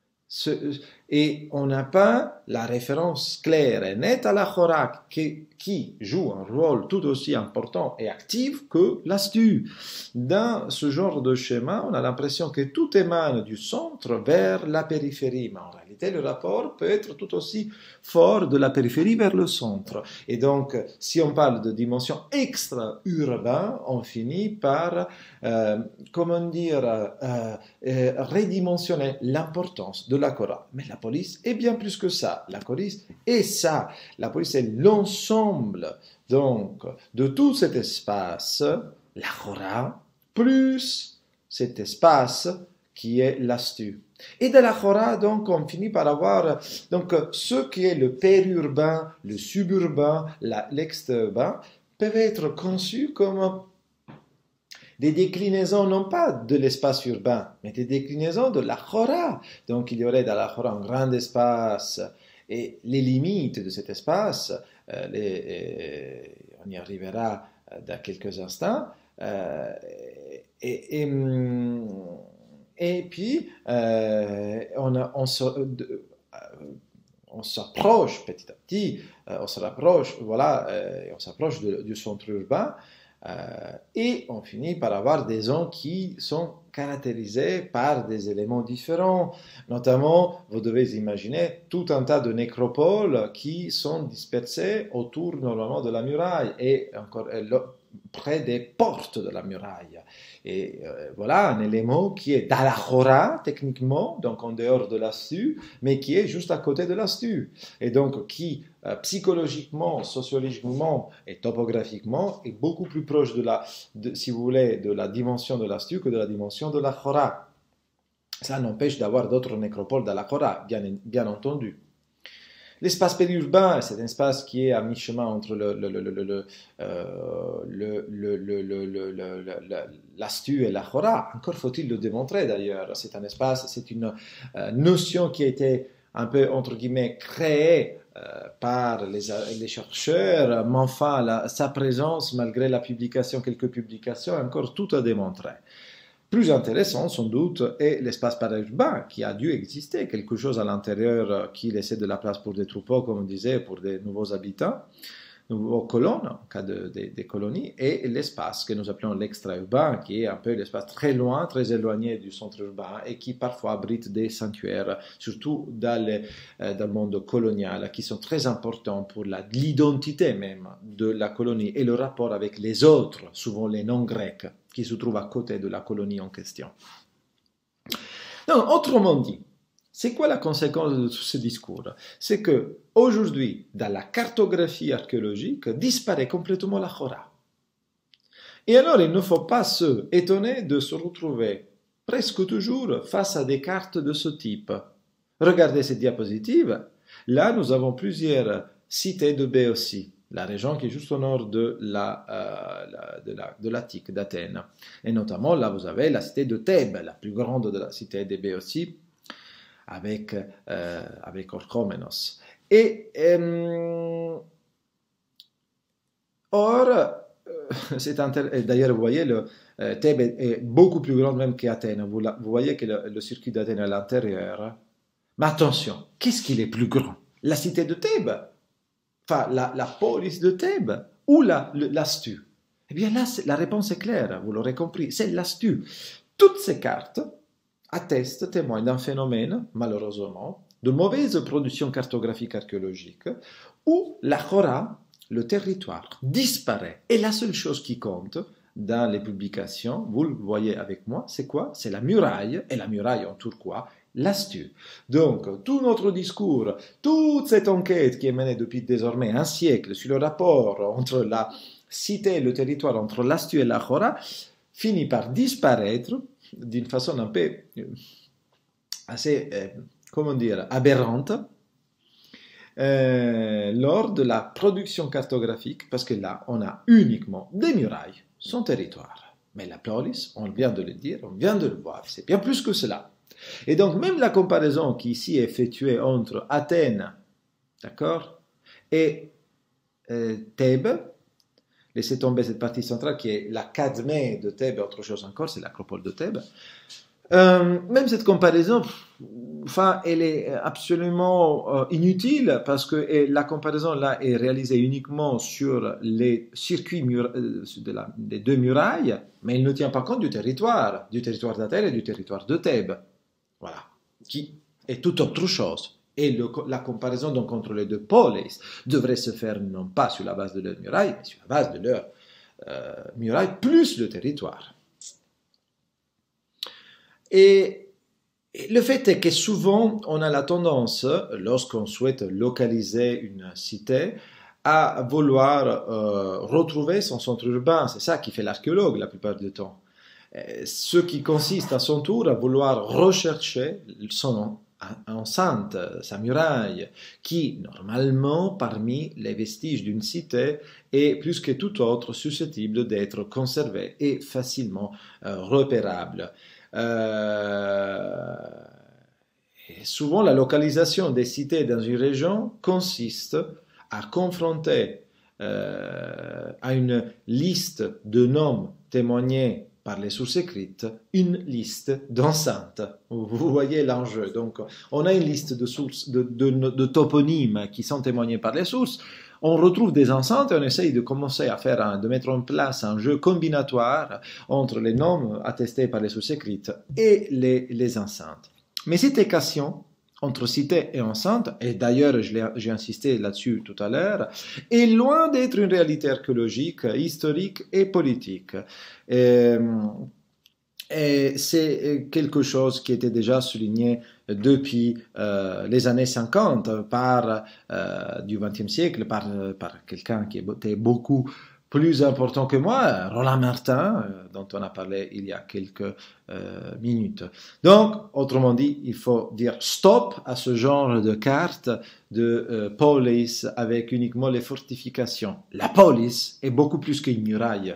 Et on n'a pas la référence claire et nette à la Chora qui, qui joue un rôle tout aussi important et actif que l'astu. Dans ce genre de schéma, on a l'impression que tout émane du centre vers la périphérie, mais en réalité le rapport peut être tout aussi fort de la périphérie vers le centre. Et donc, si on parle de dimension extra-urbaine, on finit par, euh, comment dire, euh, euh, redimensionner l'importance de la Chora. Mais la police est bien plus que ça. La police est ça. La police est l'ensemble donc de tout cet espace, la Chora, plus cet espace qui est l'astu. Et de la Chora, donc, on finit par avoir donc ce qui est le périurbain, le suburbain, l'extra-urbain, peuvent être conçus comme des déclinaisons non pas de l'espace urbain, mais des déclinaisons de la Chora. Donc il y aurait dans la Chora un grand espace et les limites de cet espace, euh, les, euh, on y arrivera dans quelques instants, euh, et, et, et puis euh, on, on se... De, on s'approche petit à petit, euh, on se rapproche, voilà, euh, on s'approche du centre urbain, euh, et on finit par avoir des zones qui sont caractérisées par des éléments différents. Notamment, vous devez imaginer tout un tas de nécropoles qui sont dispersées autour normalement de la muraille et encore près des portes de la muraille. Et euh, voilà un élément qui est dans la Chora, techniquement, donc en dehors de l'astu, mais qui est juste à côté de l'astu. Et donc qui, euh, psychologiquement, sociologiquement et topographiquement, est beaucoup plus proche de la, de, si vous voulez, de la dimension de l'astu que de la dimension de la Chora. Ça n'empêche d'avoir d'autres nécropoles dans la Chora, bien, bien entendu. L'espace périurbain, c'est un espace qui est à mi-chemin entre le, le, le, le, le, euh, le, le, le, le, le, le, l'astu et la Chora. Encore faut-il le démontrer d'ailleurs. C'est un espace, c'est une euh, notion qui a été un peu, entre guillemets, créée euh, par les, les chercheurs, mais enfin, la, sa présence, malgré la publication, quelques publications, encore tout à démontrer. Plus intéressant, sans doute, est l'espace périurbain qui a dû exister, quelque chose à l'intérieur qui laissait de la place pour des troupeaux, comme on disait, pour des nouveaux habitants, nouveaux colons, en cas de, de, de colonies, et l'espace que nous appelons l'extra-urbain, qui est un peu l'espace très loin, très éloigné du centre urbain, et qui parfois abrite des sanctuaires, surtout dans, les, dans le monde colonial, qui sont très importants pour la, l'identité même de la colonie et le rapport avec les autres, souvent les non-grecs, qui se trouvent à côté de la colonie en question. Donc, autrement dit, c'est quoi la conséquence de tout ce discours? C'est que aujourd'hui, dans la cartographie archéologique, disparaît complètement la Chora. Et alors, il ne faut pas se étonner de se retrouver presque toujours face à des cartes de ce type. Regardez cette diapositive. Là, nous avons plusieurs cités de Béotie, la région qui est juste au nord de la, euh, la, de, la, de l'Attique, d'Athènes. Et notamment, là, vous avez la cité de Thèbes, la plus grande de la cité de Béotie, avec, euh, avec Orchomenos. Et, euh, or, euh, c'est inter... d'ailleurs, vous voyez, le, euh, Thèbes est, est beaucoup plus grande même qu'Athènes. Vous, la, vous voyez que le, le circuit d'Athènes est à l'intérieur. Mais attention, qu'est-ce qui est plus grand? La cité de Thèbes, enfin, la, la police de Thèbes ou la, l'astu? Eh bien là, la réponse est claire, vous l'aurez compris, c'est l'astu. Toutes ces cartes attestent, témoignent d'un phénomène, malheureusement, de mauvaise production cartographique archéologique, où la Chora, le territoire, disparaît. Et la seule chose qui compte dans les publications, vous le voyez avec moi, c'est quoi? C'est la muraille, et la muraille en turquois, l'astu. Donc, tout notre discours, toute cette enquête qui est menée depuis désormais un siècle sur le rapport entre la cité et le territoire, entre l'astu et la Chora, finit par disparaître d'une façon un peu assez, euh, comment dire, aberrante, euh, lors de la production cartographique, parce que là, on a uniquement des murailles, son territoire. Mais la polis, on vient de le dire, on vient de le voir, c'est bien plus que cela. Et donc, même la comparaison qui ici est effectuée entre Athènes, d'accord, et euh, Thèbes, laissez tomber cette partie centrale qui est la Cadmée de Thèbes, autre chose encore, c'est l'acropole de Thèbes. Euh, même cette comparaison, enfin, elle est absolument euh, inutile parce que et la comparaison là est réalisée uniquement sur les circuits euh, de la, des deux murailles, mais elle ne tient pas compte du territoire, du territoire d'Athènes et du territoire de Thèbes. Voilà, qui est tout autre chose. Et le, la comparaison donc entre les deux polis devrait se faire non pas sur la base de leurs murailles, mais sur la base de leurs euh, murailles plus le territoire. Et, et le fait est que souvent on a la tendance, lorsqu'on souhaite localiser une cité, à vouloir euh, retrouver son centre urbain. C'est ça qui fait l'archéologue la plupart du temps. Ce qui consiste à son tour à vouloir rechercher son enceinte, sa muraille, qui, normalement, parmi les vestiges d'une cité, est plus que tout autre susceptible d'être conservée et facilement euh, repérable. Euh, et souvent, la localisation des cités dans une région consiste à confronter euh, à une liste de noms témoignés par les sources écrites, une liste d'enceintes. Vous voyez l'enjeu. Donc, on a une liste de, sources, de, de, de toponymes qui sont témoignés par les sources. On retrouve des enceintes et on essaye de commencer à faire, un, de mettre en place un jeu combinatoire entre les noms attestés par les sources écrites et les, les enceintes. Mais cette équation entre cité et enceinte, et d'ailleurs j'ai insisté là-dessus tout à l'heure, est loin d'être une réalité archéologique, historique et politique. Et, et c'est quelque chose qui était déjà souligné depuis euh, les années cinquante par, euh, du vingtième siècle par, par quelqu'un qui était beaucoup plus important que moi, Roland Martin, dont on a parlé il y a quelques euh, minutes. Donc, autrement dit, il faut dire stop à ce genre de carte de euh, police avec uniquement les fortifications. La police est beaucoup plus qu'une muraille.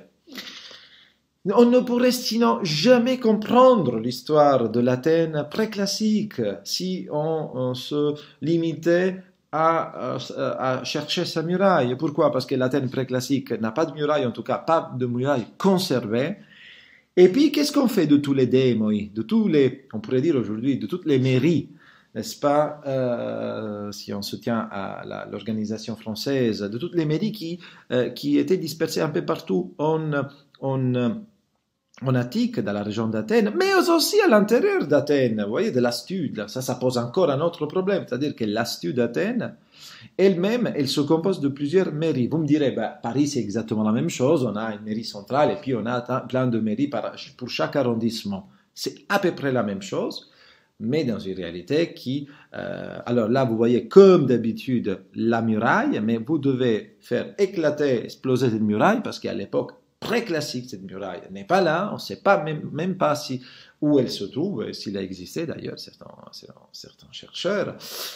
On ne pourrait sinon jamais comprendre l'histoire de l'Athènes préclassique si on, on se limitait À, à, à chercher sa muraille. Pourquoi? Parce que l'Athènes préclassique n'a pas de muraille, en tout cas pas de muraille conservée. Et puis, qu'est-ce qu'on fait de tous les démoi, de tous les, on pourrait dire aujourd'hui, de toutes les mairies, n'est-ce pas, euh, si on se tient à la, l'organisation française, de toutes les mairies qui, euh, qui étaient dispersées un peu partout en, en en Attique, dans la région d'Athènes, mais aussi à l'intérieur d'Athènes, vous voyez, de l'astu. Ça, ça pose encore un autre problème, c'est-à-dire que l'astu d'Athènes, elle-même, elle se compose de plusieurs mairies. Vous me direz, bah, Paris, c'est exactement la même chose, on a une mairie centrale et puis on a plein de mairies pour chaque arrondissement. C'est à peu près la même chose, mais dans une réalité qui... Euh, alors là, vous voyez, comme d'habitude, la muraille, mais vous devez faire éclater, exploser cette muraille, parce qu'à l'époque, préclassique, cette muraille n'est pas là, on ne sait pas même, même pas si, où elle se trouve, s'il a existé d'ailleurs, certains, certains chercheurs.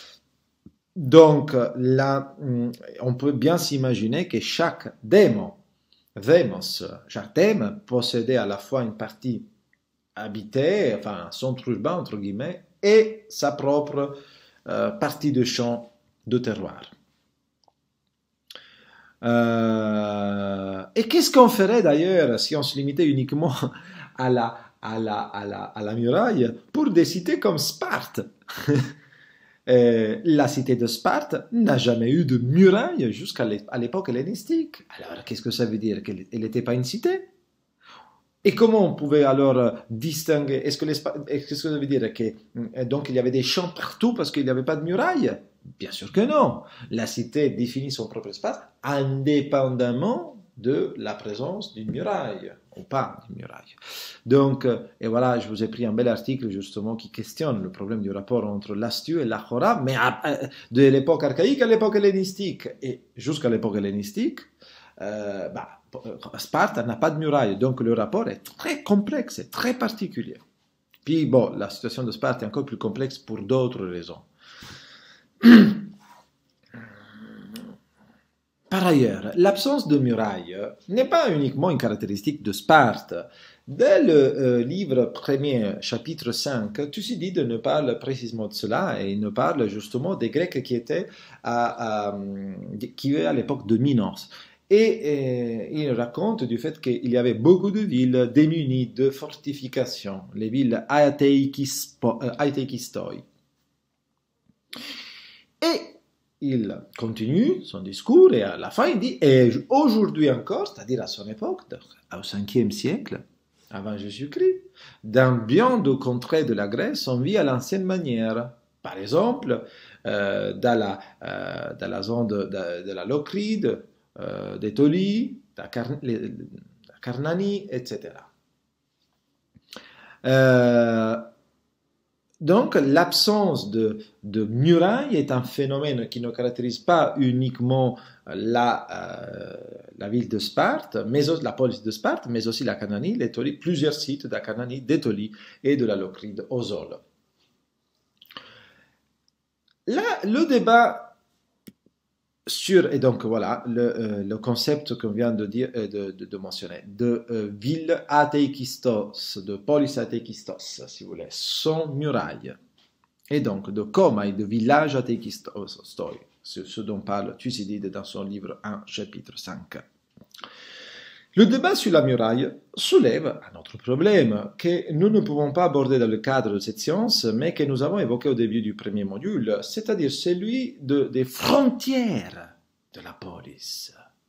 Donc là, on peut bien s'imaginer que chaque démon, démos, chaque thème possédait à la fois une partie habitée, enfin un centre urbain entre guillemets, et sa propre euh, partie de champ de terroir. Euh, et qu'est-ce qu'on ferait d'ailleurs si on se limitait uniquement à la, à la, à la, à la muraille pour des cités comme Sparte? Euh, la cité de Sparte n'a jamais eu de muraille jusqu'à l'époque hellénistique. Alors, qu'est-ce que ça veut dire? Qu'elle n'était pas une cité? Et comment on pouvait alors distinguer? Est-ce que, est-ce que ça veut dire que donc il y avait des champs partout parce qu'il n'y avait pas de muraille? Bien sûr que non. La cité définit son propre espace indépendamment de la présence d'une muraille ou pas d'une muraille. Donc, et voilà, je vous ai pris un bel article justement qui questionne le problème du rapport entre l'Astu et l'Achora, mais à, de l'époque archaïque à l'époque hellénistique et jusqu'à l'époque hellénistique. Euh, bah, Sparte n'a pas de muraille, donc le rapport est très complexe et très particulier. Puis bon, la situation de Sparte est encore plus complexe pour d'autres raisons. Par ailleurs, l'absence de muraille n'est pas uniquement une caractéristique de Sparte. Dès le euh, livre premier, chapitre cinq, Thucydide ne parle précisément de cela et il ne parle justement des Grecs qui étaient à, à, qui vivaient à l'époque de Minos. Et, et il raconte du fait qu'il y avait beaucoup de villes démunies de fortifications, les villes aeteikistoi. Et il continue son discours et à la fin il dit « Et aujourd'hui encore, c'est-à-dire à son époque, au cinquième siècle, avant Jésus-Christ, dans bien de contrées de la Grèce, on vit à l'ancienne manière. Par exemple, euh, dans, la, euh, dans la zone de, de, de la Locride, euh, d'Étolie, de la Carnanie, et cetera. Euh, Donc, l'absence de, de murailles est un phénomène qui ne caractérise pas uniquement la, euh, la ville de Sparte, mais la police de Sparte, mais aussi la Cananie, l'Étolie, plusieurs sites de la Cananie, d'Étolie et de la Locride aux Zoles. Là, le débat sur, et donc voilà, le, euh, le concept qu'on vient de, dire, euh, de, de, de mentionner, de euh, ville ateikistos, de polis ateikistos, si vous voulez, sans muraille, et donc de coma et de village ateikistos, c'est ce dont parle Thucydide dans son livre un, chapitre cinq. Le débat sur la muraille soulève un autre problème que nous ne pouvons pas aborder dans le cadre de cette science, mais que nous avons évoqué au début du premier module, c'est-à-dire celui de, des frontières de la police.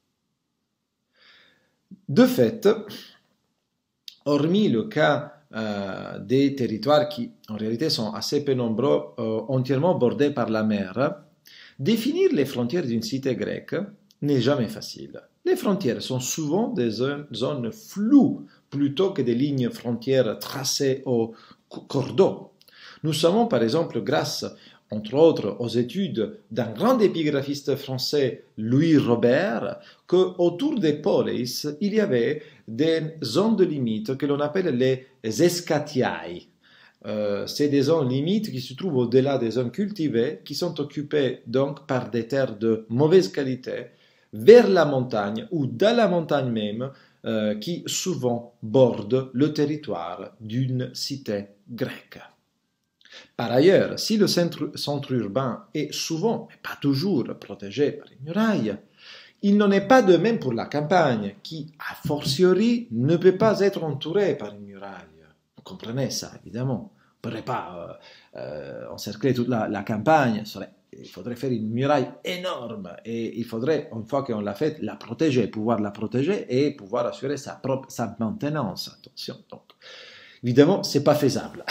De fait, hormis le cas euh, des territoires qui, en réalité, sont assez peu nombreux, euh, entièrement bordés par la mer, définir les frontières d'une cité grecque n'est jamais facile. Les frontières sont souvent des zones floues plutôt que des lignes frontières tracées au cordeau. Nous savons par exemple, grâce entre autres aux études d'un grand épigraphiste français, Louis Robert, qu'autour des polis, il y avait des zones de limite que l'on appelle les escatiae. Euh, c'est des zones limites qui se trouvent au-delà des zones cultivées, qui sont occupées donc par des terres de mauvaise qualité, vers la montagne ou dans la montagne même, euh, qui souvent bordent le territoire d'une cité grecque. Par ailleurs, si le centre, centre urbain est souvent, mais pas toujours, protégé par une muraille, il n'en est pas de même pour la campagne, qui, a fortiori, ne peut pas être entourée par une muraille. Vous comprenez ça, évidemment. On ne pourrait pas euh, euh, encercler toute la, la campagne, serait il faudrait faire une muraille énorme et il faudrait, une fois qu'on l'a faite, la protéger, pouvoir la protéger et pouvoir assurer sa propre sa maintenance. Attention, donc, évidemment, c'est pas faisable.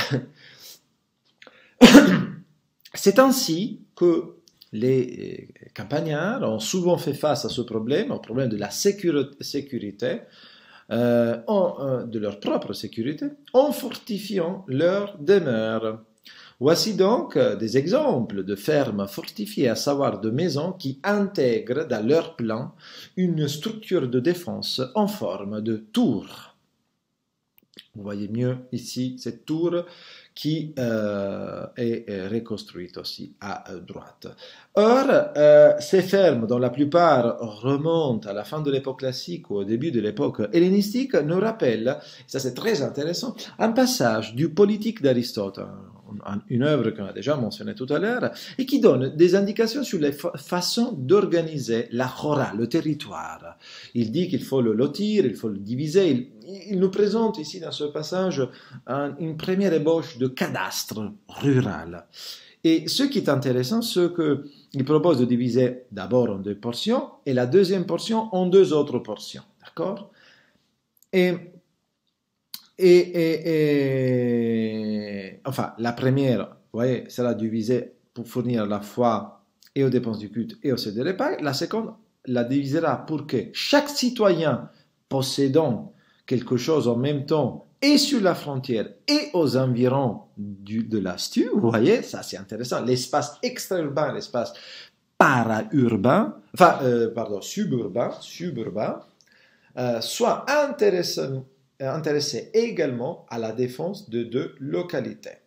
C'est ainsi que les campagnards ont souvent fait face à ce problème, au problème de la sécurité, euh, en, euh, de leur propre sécurité, en fortifiant leur demeure. Voici donc des exemples de fermes fortifiées, à savoir de maisons qui intègrent dans leur plan une structure de défense en forme de tour. Vous voyez mieux ici cette tour qui euh, est reconstruite aussi à droite. Or, euh, ces fermes, dont la plupart remontent à la fin de l'époque classique ou au début de l'époque hellénistique, nous rappellent, et ça c'est très intéressant, un passage du Politique d'Aristote, une œuvre qu'on a déjà mentionnée tout à l'heure, et qui donne des indications sur les fa façons d'organiser la chora, le territoire. Il dit qu'il faut le lotir, il faut le diviser. Il, il nous présente ici dans ce passage un, une première ébauche de cadastre rural. Et ce qui est intéressant, c'est qu'il propose de diviser d'abord en deux portions et la deuxième portion en deux autres portions. D'accord? Et, et, et, et, enfin, la première, vous voyez, sera divisée pour fournir la foi et aux dépenses du culte et aux services de repas. La seconde la divisera pour que chaque citoyen possédant quelque chose en même temps et sur la frontière et aux environs du, de la S T U, vous voyez, ça c'est intéressant, l'espace extra-urbain, l'espace para-urbain, enfin, euh, pardon, suburbain, suburbain, euh, soit intéressé, intéressé également à la défense de deux localités.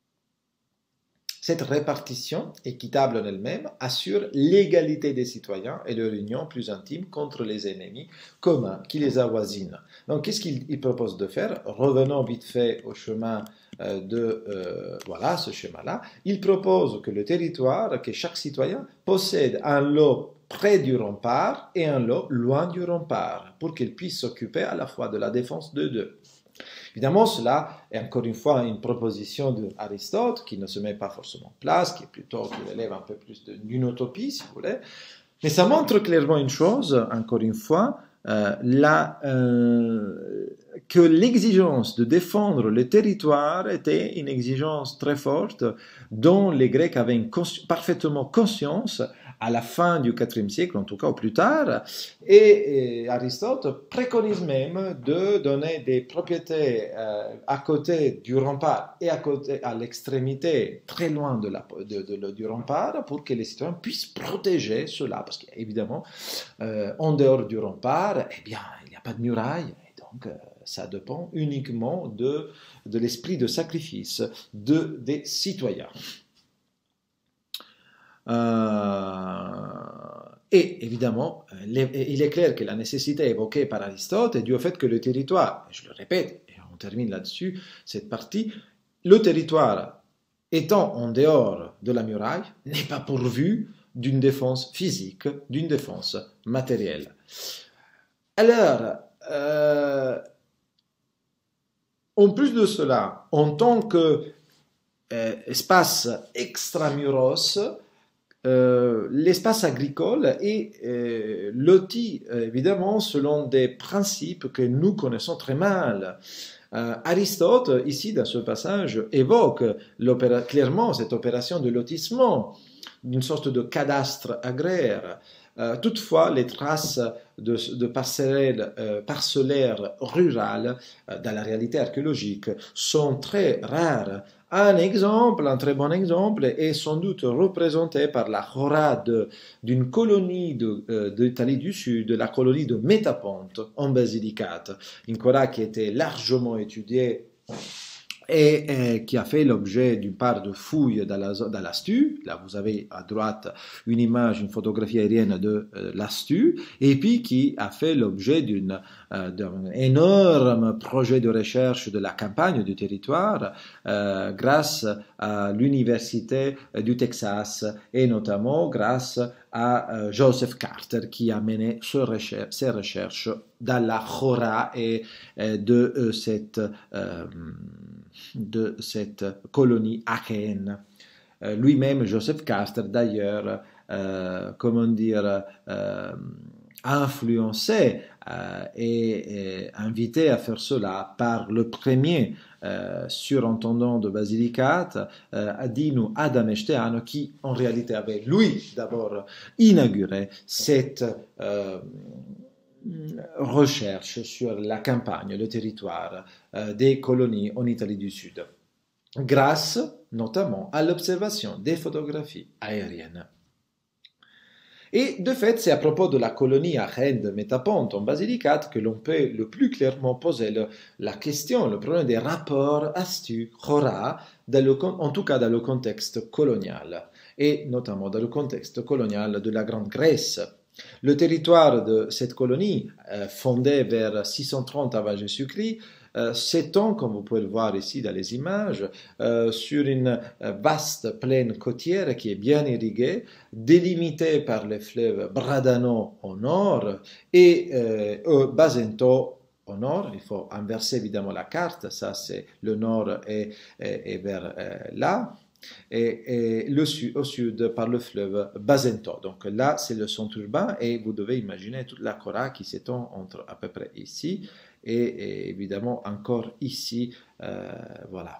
Cette répartition, équitable en elle-même, assure l'égalité des citoyens et leur union plus intime contre les ennemis communs qui les avoisinent. Donc, qu'est-ce qu'il propose de faire? Revenons vite fait au chemin euh, de, euh, voilà, ce schéma-là. Il propose que le territoire, que chaque citoyen possède un lot près du rempart et un lot loin du rempart, pour qu'il puisse s'occuper à la fois de la défense de deux. Évidemment, cela est encore une fois une proposition d'Aristote qui ne se met pas forcément en place, qui est plutôt, qui relève un peu plus d'une utopie, si vous voulez. Mais ça montre clairement une chose, encore une fois, euh, la, euh, que l'exigence de défendre le territoire était une exigence très forte dont les Grecs avaient une consci- parfaitement conscience à la fin du quatrième siècle, en tout cas au plus tard, et, et Aristote préconise même de donner des propriétés euh, à côté du rempart et à côté, à l'extrémité, très loin de la, de, de, de, du rempart, pour que les citoyens puissent protéger cela, parce qu'évidemment, euh, en dehors du rempart, eh bien, il n'y a pas de muraille, et donc euh, ça dépend uniquement de, de l'esprit de sacrifice de, des citoyens. Euh, et évidemment, les, il est clair que la nécessité évoquée par Aristote est due au fait que le territoire, je le répète, et on termine là-dessus cette partie, le territoire étant en dehors de la muraille n'est pas pourvu d'une défense physique, d'une défense matérielle. Alors, euh, en plus de cela, en tant qu'espace euh, extramuros, Euh, l'espace agricole est euh, loti euh, évidemment selon des principes que nous connaissons très mal. Euh, Aristote, ici dans ce passage, évoque clairement cette opération de lotissement, d'une sorte de cadastre agraire. Euh, toutefois, les traces de, de parcelles, euh, parcellaires rurales euh, dans la réalité archéologique sont très rares. Un exemple, un très bon exemple, est sans doute représenté par la chora d'une colonie d'Italie du Sud, la colonie de Métaponte, en Basilicate, une chora qui était largement étudiée et, et qui a fait l'objet d'une part de fouilles dans la, dans la S T U. Là, vous avez à droite une image, une photographie aérienne de euh, la S T U, et puis qui a fait l'objet d'une, euh, d'un énorme projet de recherche de la campagne du territoire euh, grâce à l'Université du Texas et notamment grâce à euh, Joseph Carter qui a mené ce recher ses recherches dans la chora et, et de euh, cette euh, de cette colonie achéenne. Euh, lui-même, Joseph Carter, d'ailleurs, euh, comment dire, euh, influencé euh, et, et invité à faire cela par le premier euh, surintendant de Basilicate, euh, Adinu Adamesteanu, qui en réalité avait lui d'abord inauguré cette euh, recherche sur la campagne, le territoire euh, des colonies en Italie du Sud, grâce notamment à l'observation des photographies aériennes. Et de fait, c'est à propos de la colonie achéenne de Métaponte en Basilicate que l'on peut le plus clairement poser le, la question, le problème des rapports Astu-Chora, en tout cas dans le contexte colonial, et notamment dans le contexte colonial de la Grande Grèce. Le territoire de cette colonie, euh, fondée vers six cent trente avant Jésus-Christ, euh, s'étend, comme vous pouvez le voir ici dans les images, euh, sur une vaste plaine côtière qui est bien irriguée, délimitée par le fleuve Bradano au nord et euh, Basento au nord. Il faut inverser évidemment la carte, ça c'est le nord et, et, et vers euh, là. et, et le sud, au sud par le fleuve Basento. Donc là, c'est le centre urbain et vous devez imaginer toute la Kora qui s'étend entre à peu près ici et, et évidemment encore ici. Euh, voilà.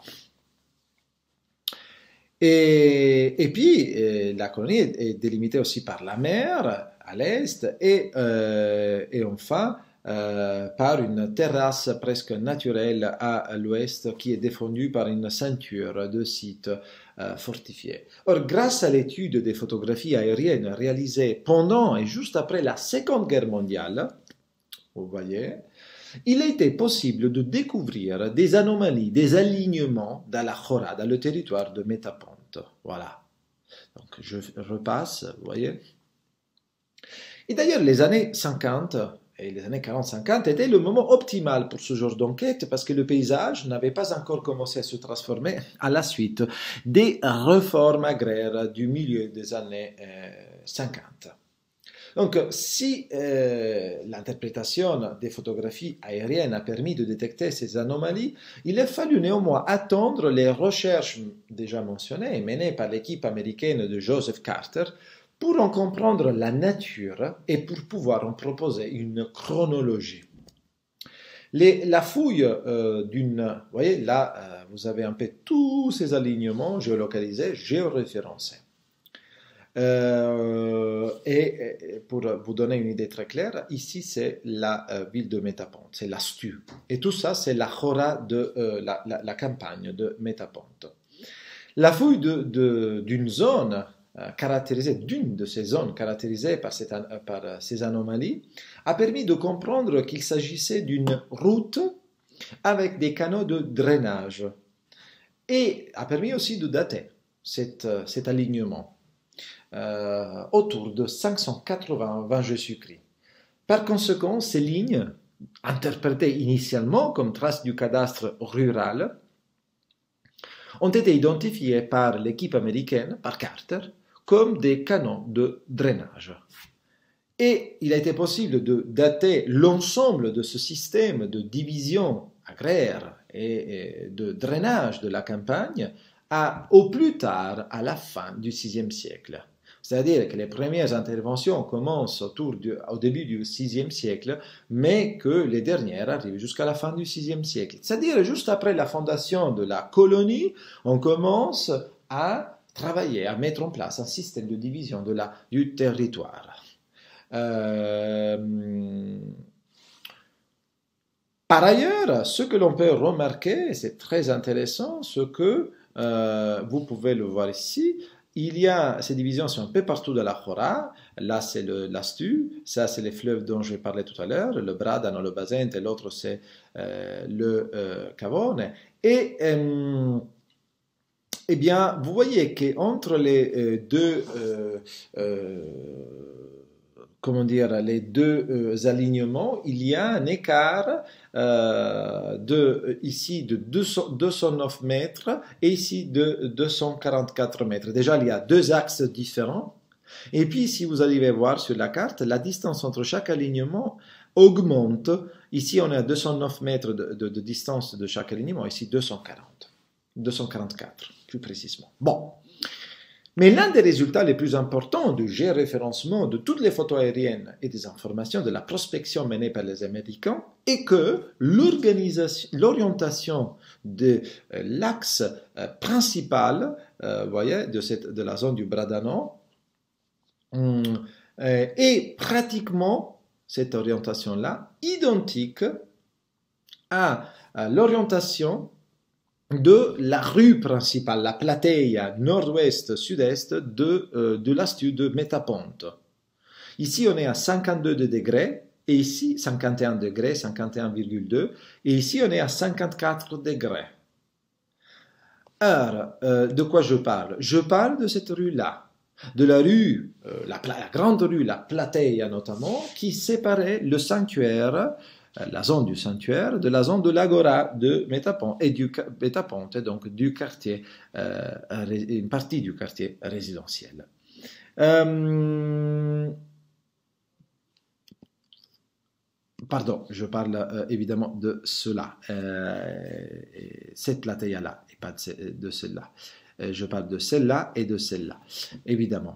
Et, et puis, euh, la colonie est, est délimitée aussi par la mer à l'est et, euh, et enfin euh, par une terrasse presque naturelle à l'ouest qui est défendue par une ceinture de sites euh, fortifiés. Or, grâce à l'étude des photographies aériennes réalisées pendant et juste après la Seconde Guerre mondiale, vous voyez, il a été possible de découvrir des anomalies, des alignements dans la Chora, dans le territoire de Métaponte. Voilà. Donc je repasse, vous voyez. Et d'ailleurs, les années cinquante et les années quarante cinquante étaient le moment optimal pour ce genre d'enquête parce que le paysage n'avait pas encore commencé à se transformer à la suite des réformes agraires du milieu des années euh, cinquante. Donc, si euh, l'interprétation des photographies aériennes a permis de détecter ces anomalies, il a fallu néanmoins attendre les recherches déjà mentionnées, menées par l'équipe américaine de Joseph Carter, pour en comprendre la nature et pour pouvoir en proposer une chronologie. Les, la fouille euh, d'une... Vous voyez, là, euh, vous avez un peu tous ces alignements géolocalisés, géoréférencés. Euh, et, et pour vous donner une idée très claire, ici c'est la euh, ville de Métaponte, c'est la Stu. Et tout ça, c'est la Chora de euh, la, la, la campagne de Métaponte. La fouille de, de, d'une zone euh, caractérisée, d'une de ces zones caractérisées par, cette, par ces anomalies, a permis de comprendre qu'il s'agissait d'une route avec des canaux de drainage et a permis aussi de dater cette, cet alignement. Euh, autour de cinq cent quatre-vingts avant Jésus-Christ. Par conséquent, ces lignes, interprétées initialement comme traces du cadastre rural, ont été identifiées par l'équipe américaine, par Carter, comme des canaux de drainage. Et il a été possible de dater l'ensemble de ce système de division agraire et de drainage de la campagne à, au plus tard à la fin du sixième siècle. C'est-à-dire que les premières interventions commencent autour du, au début du sixième siècle, mais que les dernières arrivent jusqu'à la fin du sixième siècle. C'est-à-dire juste après la fondation de la colonie, on commence à travailler, à mettre en place un système de division de la, du territoire. Euh, par ailleurs, ce que l'on peut remarquer, c'est très intéressant, ce que euh, vous pouvez le voir ici, il y a, ces divisions sont un peu partout dans la Chora. Là, c'est l'Astu. Ça, c'est les fleuves dont je parlais tout à l'heure. Le Bradano, le Basente, et l'autre, c'est euh, le euh, Cavone. Et, euh, eh bien, vous voyez qu'entre les euh, deux, euh, euh, comment dire, les deux euh, alignements, il y a un écart euh, de, ici de deux cent neuf mètres et ici de deux cent quarante-quatre mètres. Déjà, il y a deux axes différents. Et puis, si vous arrivez à voir sur la carte, la distance entre chaque alignement augmente. Ici, on est à deux cent neuf mètres de, de, de distance de chaque alignement, ici deux cent quarante, deux cent quarante-quatre, plus précisément. Bon. Mais l'un des résultats les plus importants du géoréférencement de toutes les photos aériennes et des informations de la prospection menée par les Américains est que l'orientation de euh, l'axe euh, principal, euh, vous voyez, de, cette, de la zone du Bradano, euh, est pratiquement, cette orientation-là, identique à, à l'orientation de la rue principale, la plateia nord-ouest-sud-est de, euh, de l'Astu de Métaponte. Ici, on est à cinquante-deux degrés, et ici, cinquante et un degrés, cinquante et un virgule deux, et ici, on est à cinquante-quatre degrés. Alors, euh, de quoi je parle? Je parle de cette rue-là, de la rue, euh, la, la grande rue, la plateia notamment, qui séparait le sanctuaire, la zone du sanctuaire, de la zone de l'agora de Métaponte et du Métaponte, donc du quartier, euh, une partie du quartier résidentiel. Euh, pardon, je parle euh, évidemment de cela, euh, cette plateia-là, et pas de, de celle-là. Je parle de celle-là et de celle-là, évidemment.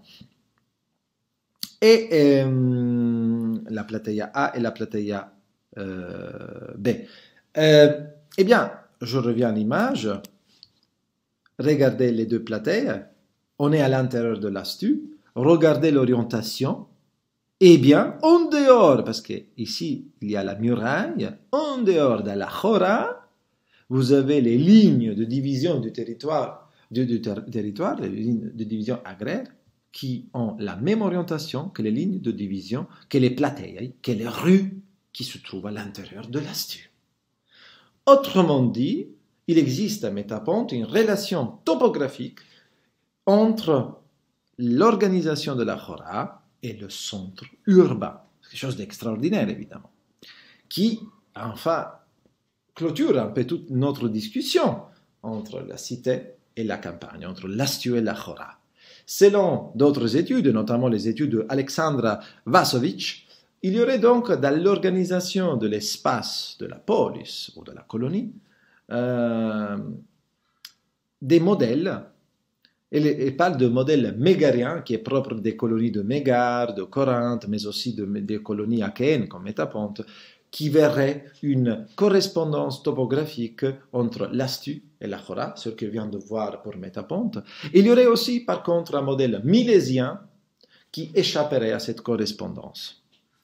Et euh, la plateia A et la plateia euh, B. Euh, eh bien, je reviens à l'image. Regardez les deux plateies. On est à l'intérieur de l'astu. Regardez l'orientation. Eh bien, en dehors, parce qu'ici, il y a la muraille, en dehors de la chora, vous avez les lignes de division du territoire, du, du ter territoire, les lignes de division agraire, qui ont la même orientation que les lignes de division, que les plateies, que les rues qui se trouvent à l'intérieur de l'astu. Autrement dit, il existe à Métapont une relation topographique entre l'organisation de la chora et le centre urbain. C'est quelque chose d'extraordinaire, évidemment, qui, enfin, clôture un peu toute notre discussion entre la cité et la campagne, entre l'astu et la chora. Selon d'autres études, notamment les études d'Alexandra Vasovic, il y aurait donc dans l'organisation de l'espace de la polis ou de la colonie euh, des modèles. Elle parle de modèle mégarien qui est propre des colonies de Mégare, de Corinthe, mais aussi de, des colonies achéennes comme Métapont, qui verrait une correspondance topographique entre l'astu et la chora, ce que vient de voir pour Métapont. Il y aurait aussi, par contre, un modèle milésien qui échapperait à cette correspondance.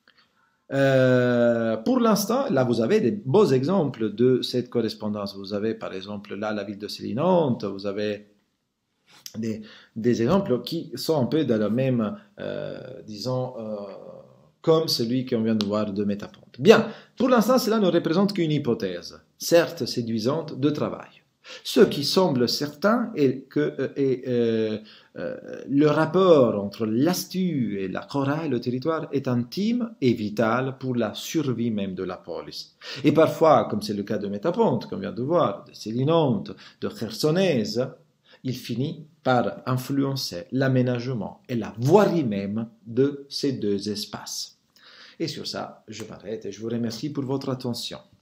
Euh, pour l'instant, là, vous avez des beaux exemples de cette correspondance. Vous avez, par exemple, là, la ville de Sélinonte, vous avez des, des exemples qui sont un peu dans le même, euh, disons, euh, comme celui qu'on vient de voir de Métapont. Bien, pour l'instant, cela ne représente qu'une hypothèse, certes séduisante, de travail. Ce qui semble certain est que euh, est, euh, euh, le rapport entre l'astu et la chora et le territoire est intime et vital pour la survie même de la polis. Et parfois, comme c'est le cas de Métapont, qu'on vient de voir, de Sélinonte, de Chersonèse, il finit par influencer l'aménagement et la voirie même de ces deux espaces. Et sur ça, je m'arrête et je vous remercie pour votre attention.